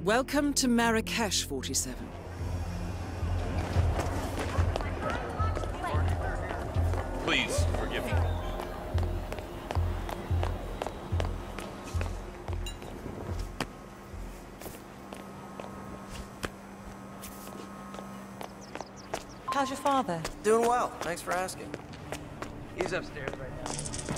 Welcome to Marrakesh, 47. Please, forgive me. How's your father? Doing well, thanks for asking. He's upstairs right now.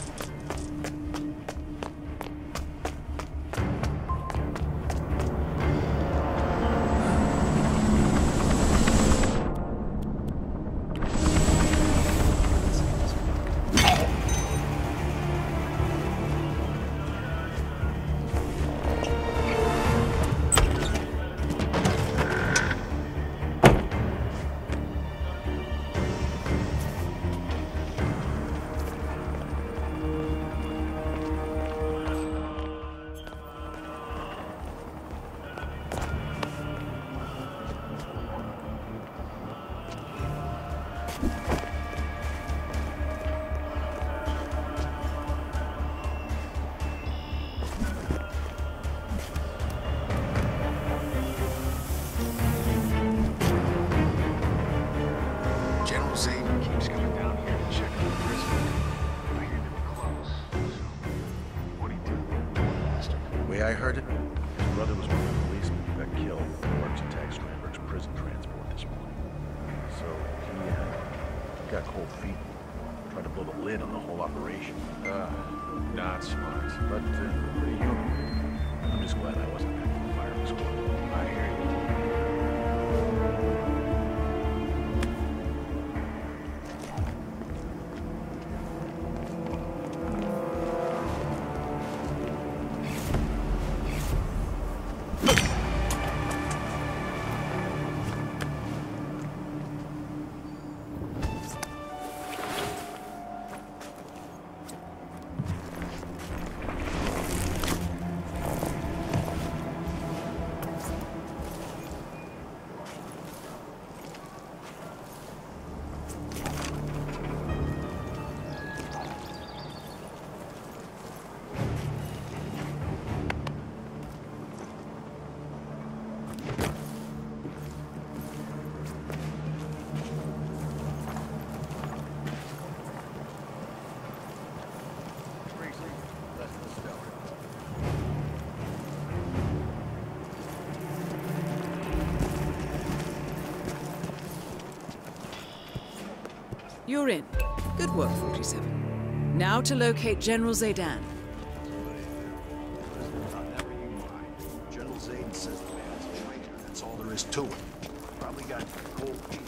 I heard it. His brother was one of the policemen who got killed when he worked to Tag Strandberg's prison transport this morning. So he got cold feet. Tried to blow the lid on the whole operation. Not smart. But pretty human. I'm just glad I wasn't back in the firing squad. I hear you. You're in. Good work, 47. Now to locate General Zaydan. General Zaydan says the man is a traitor. That's all there is to it. Probably got cold feet.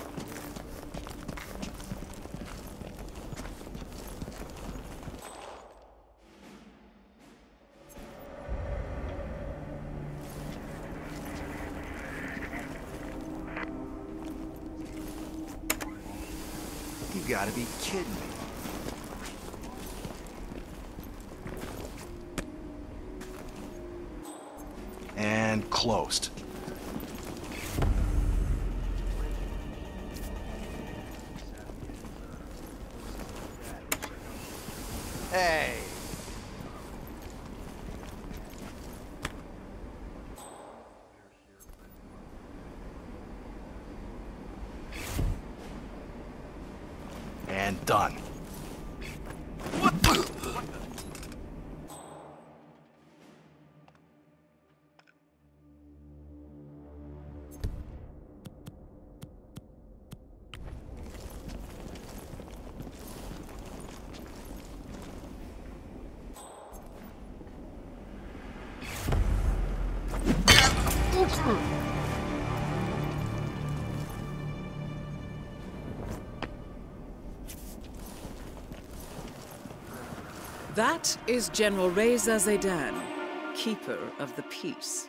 You gotta be kidding me. And closed. Hey. And done. What the? That is General Reza Zaydan, Keeper of the Peace.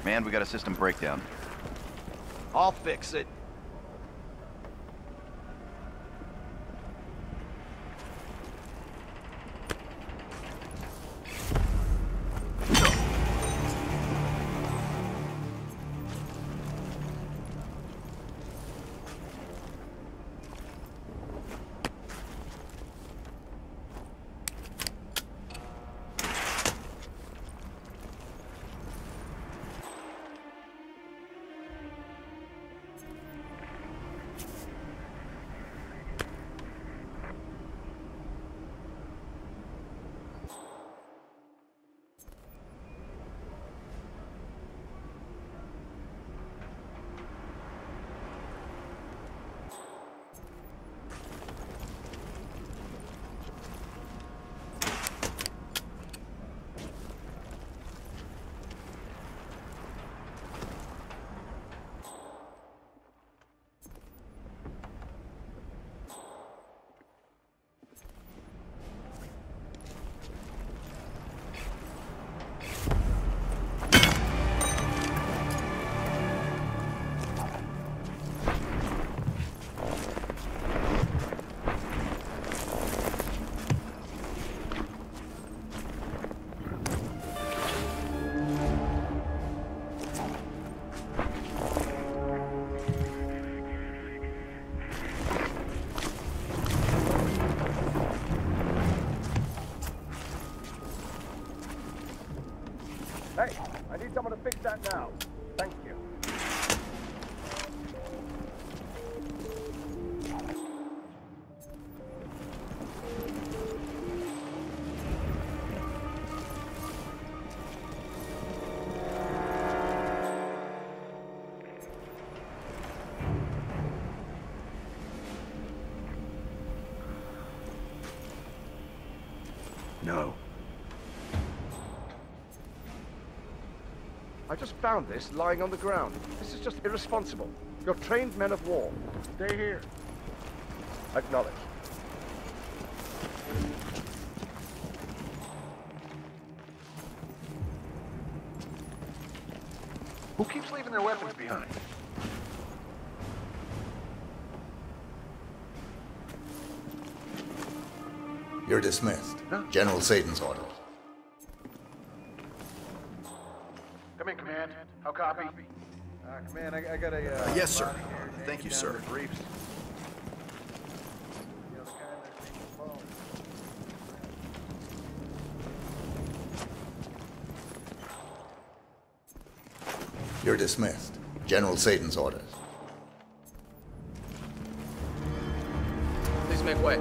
Man, we got a system breakdown. I'll fix it. Hey, I need someone to fix that now. Thank you. No. I just found this lying on the ground. This is just irresponsible. You're trained men of war. Stay here. Acknowledged. Who keeps leaving their weapons behind? You're dismissed. General Satan's orders. Come in, Command. How copy? Command, I got a... Yes, sir. Thank you, sir. Briefs. You're dismissed. General Satan's orders. Please make way.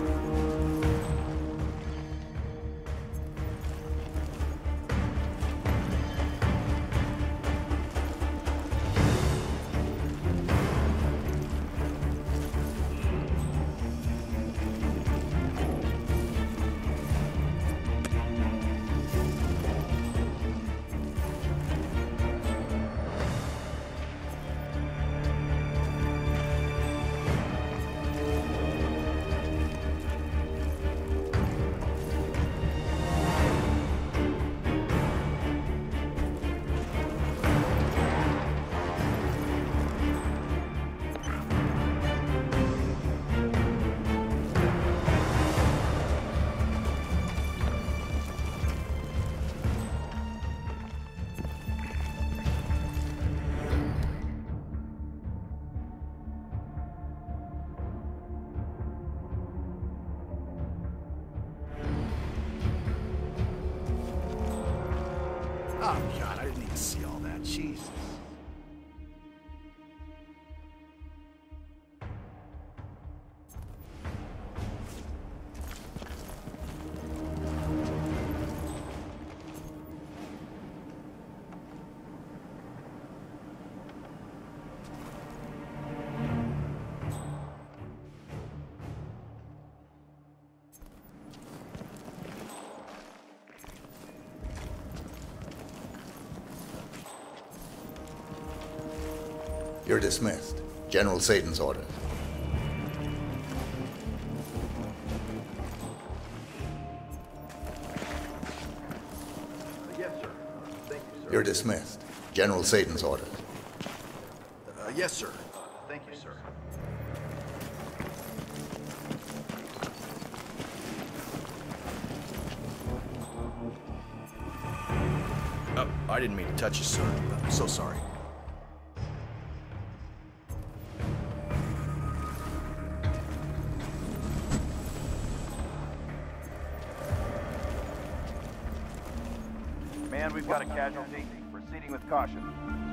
Oh, God, I didn't need to see all that. Jesus. You're dismissed. General Satan's orders. Yes, sir. Thank you, sir. You're dismissed. General Satan's orders. Yes, sir. Thank you, sir. I didn't mean to touch you, sir. I'm so sorry. Man, we've got a casualty. Proceeding with caution.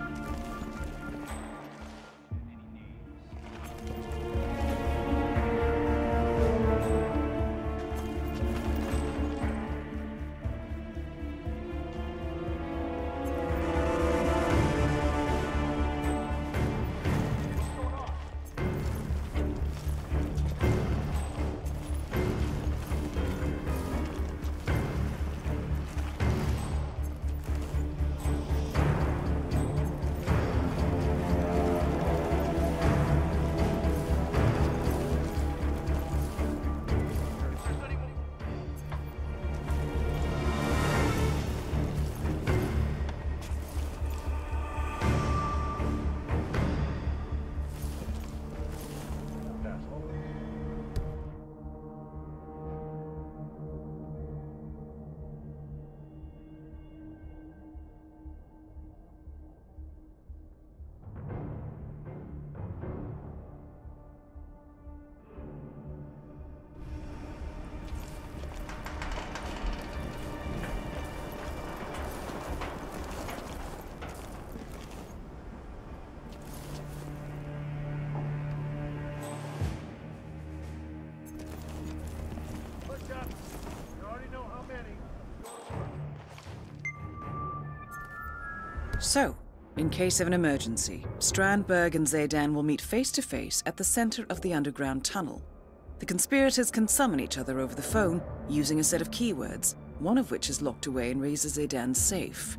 So, in case of an emergency, Strandberg and Zaydan will meet face to face at the center of the underground tunnel. The conspirators can summon each other over the phone using a set of keywords, one of which is locked away in Reza Zaydan's safe.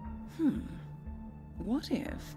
What if?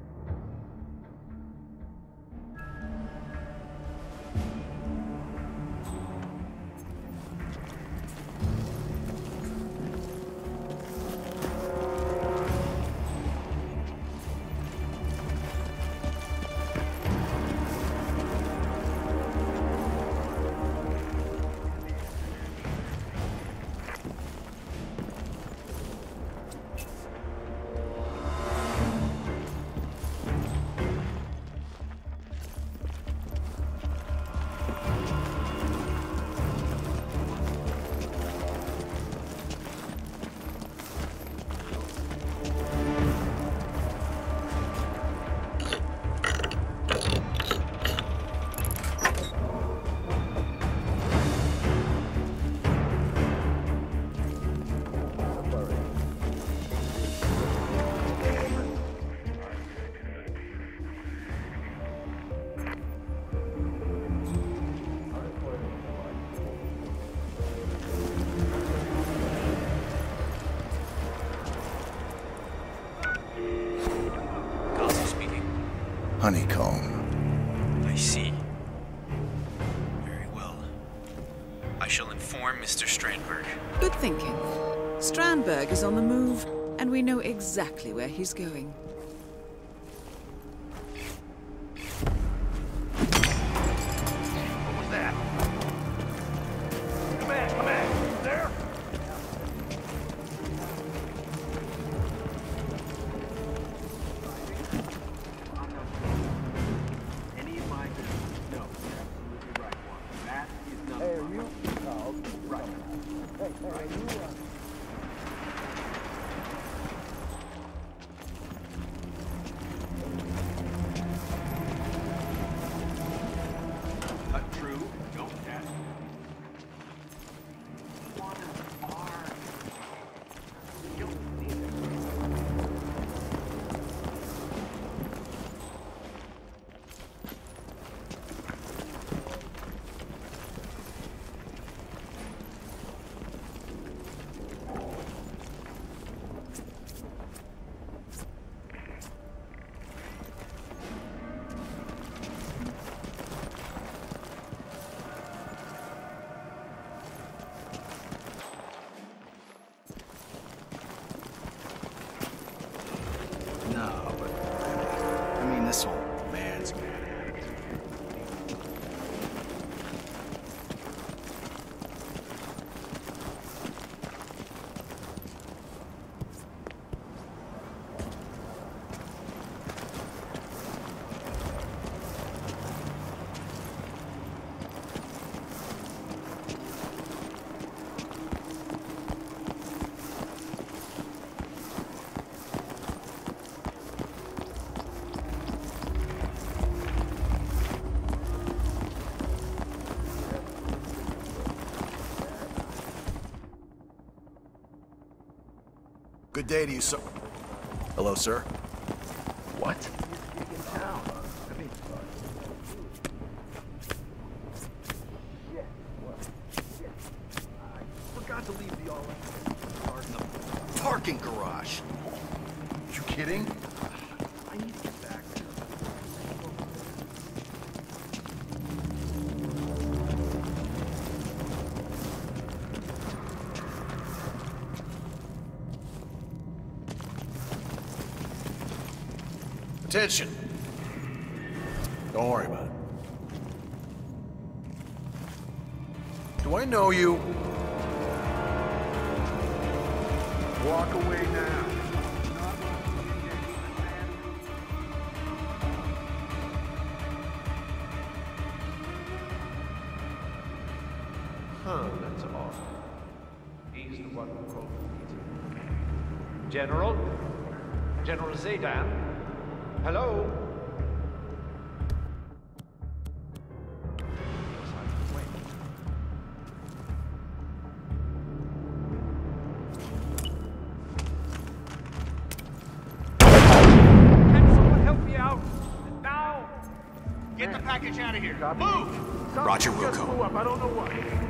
Honeycomb. I see. Very well. I shall inform Mr. Strandberg. Good thinking. Strandberg is on the move, and we know exactly where he's going. What was that? Come on, there? Any of my business? No, you're absolutely right, Juan. That is none of my business. Oh, right. Hey, you, True. Don't ask. Good day to you, sir. Hello, sir. What? Forgot to leave the all-in car in the Parking garage. You kidding? I need to get back there. Attention. Don't worry about it. Do I know you? Walk away now. Huh, that's odd. He's the one who called the meeting. General? General Zaydan? Hello? Can someone help me out? Now! Get the package out of here. Move! Roger, Something just Wilco. blew up. I don't know what.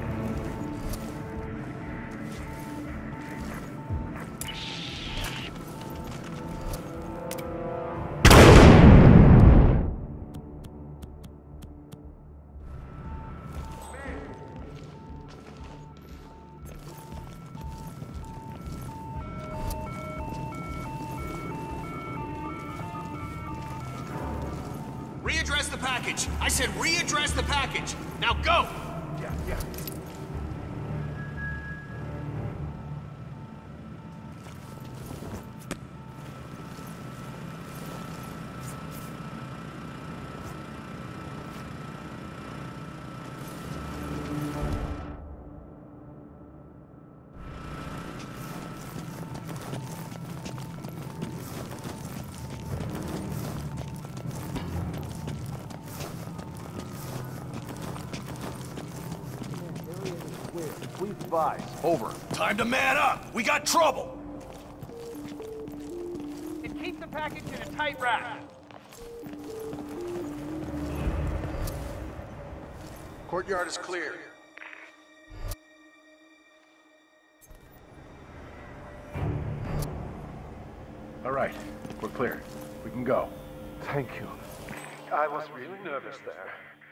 Readdress the package. I said readdress the package. Now go! Yeah. Please advise. Over. Time to man up. We got trouble. And keep the package in a tight wrap. Courtyard is clear. All right, we're clear. We can go. Thank you. I was really nervous there.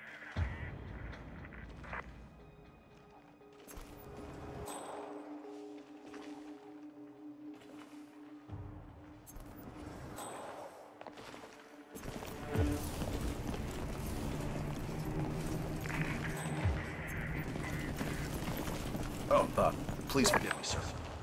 Oh, please forgive me, sir.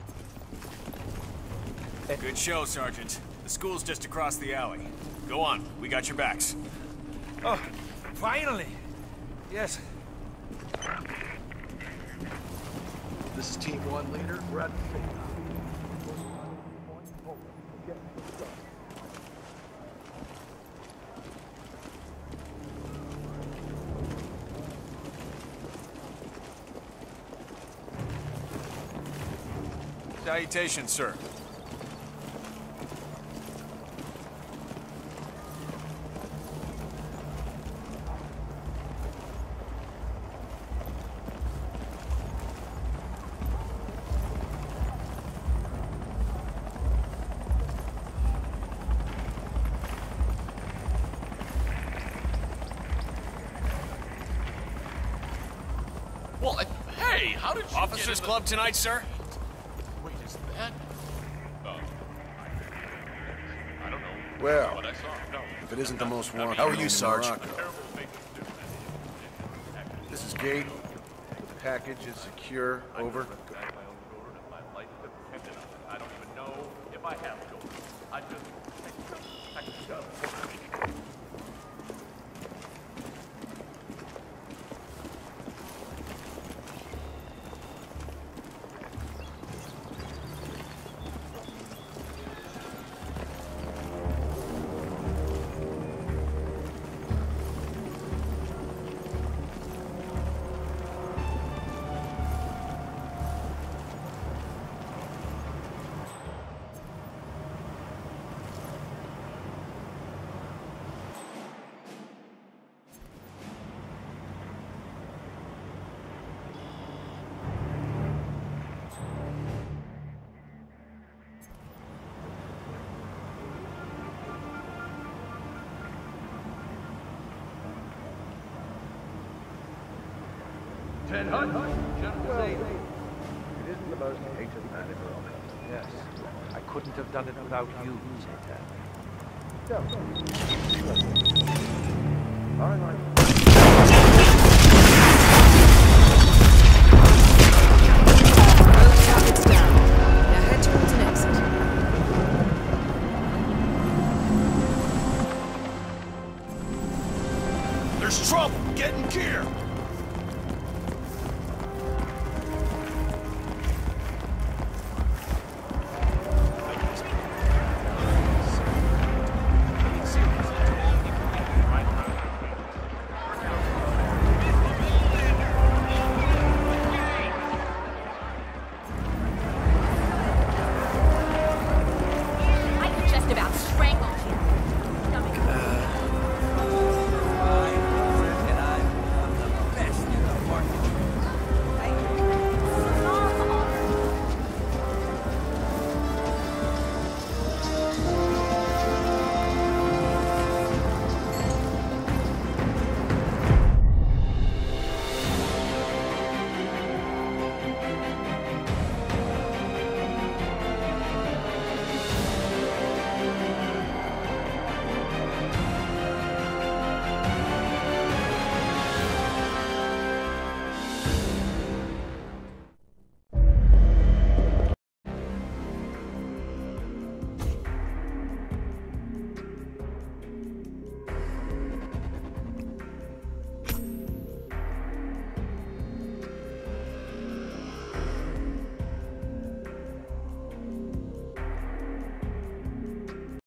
Good show, Sergeant. The school's just across the alley. Go on, we got your backs. Oh, finally! Yes. This is Team 1 leader. We're at the field. Salutations, sir. Well, hey, how did you Officers Club tonight, sir? Wait, is that? I don't know. Well, What I saw. No. if it isn't the most wanted. How are you, Sarge? Terrible thing to do. This is Gate. The package is secure. Over. I don't even know if I have to. I just... Red Hood, General Zayden. It isn't the most hated man in Morocco. Yes, I couldn't have done it without you, Zayden. No. All right.